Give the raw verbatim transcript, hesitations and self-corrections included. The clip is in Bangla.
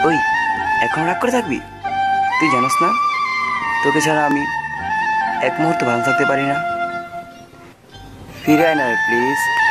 ওই এখন রাগ করে থাকবি? তুই জানোস না তোকে ছাড়া আমি এক মুহূর্ত ভালো থাকতে পারি না। ফিরে আয় না রে প্লিজ।